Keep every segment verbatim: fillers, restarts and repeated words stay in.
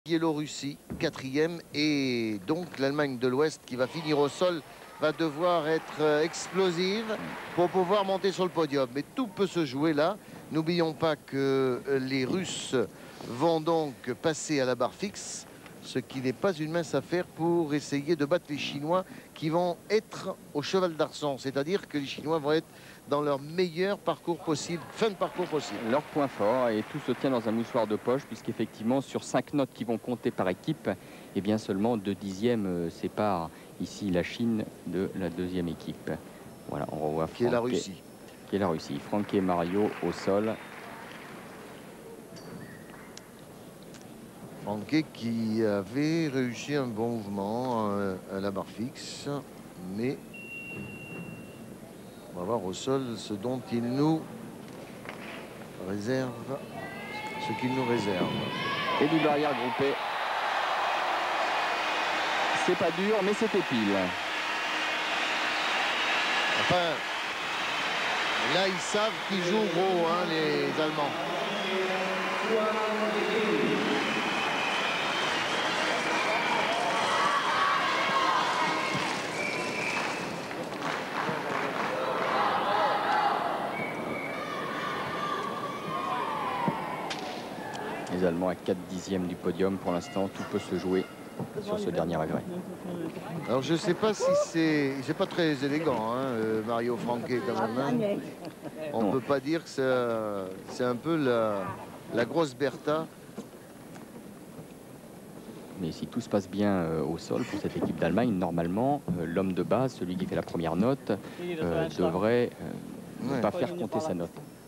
Biélorussie, quatrième, et donc l'Allemagne de l'Ouest qui va finir au sol va devoir être explosive pour pouvoir monter sur le podium. Mais tout peut se jouer là. N'oublions pas que les Russes vont donc passer à la barre fixe, ce qui n'est pas une mince affaire pour essayer de battre les Chinois qui vont être au cheval d'arçon. C'est-à-dire que les Chinois vont être dans leur meilleur parcours possible, fin de parcours possible. Leur point fort, et tout se tient dans un mouchoir de poche, puisqu'effectivement, sur cinq notes qui vont compter par équipe, et bien seulement deux dixièmes séparent ici la Chine de la deuxième équipe. Voilà, on revoit Qui est la Russie. Qui est la Russie. Franck et Mario au sol. Franck qui avait réussi un bon mouvement à la barre fixe, mais on va voir au sol ce dont il nous réserve, ce qu'il nous réserve. Et du barrière groupé. C'est pas dur, mais c'était pile. Enfin, là, ils savent qu'ils jouent gros, hein, les Allemands. Les Allemands à quatre dixièmes du podium. Pour l'instant, tout peut se jouer sur ce dernier regret. Alors, je ne sais pas si c'est... C'est pas très élégant, hein, euh, Mario Franck, quand même. Hein. On ne peut pas dire que c'est un peu la, la grosse Bertha. Mais si tout se passe bien euh, au sol pour cette équipe d'Allemagne, normalement, euh, l'homme de base, celui qui fait la première note, euh, devrait euh, ne ouais. pas faire compter sa note.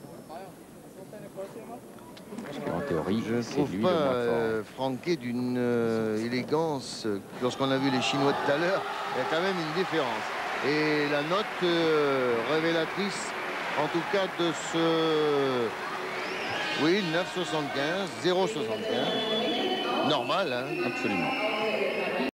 En théorie, je ne c'est trouve lui pas le moins fort. euh, Franck d'une euh, élégance. Lorsqu'on a vu les Chinois tout à l'heure, il y a quand même une différence. Et la note euh, révélatrice, en tout cas, de ce... Oui, neuf virgule soixante-quinze, zéro virgule soixante-quinze. Normal, hein. Absolument.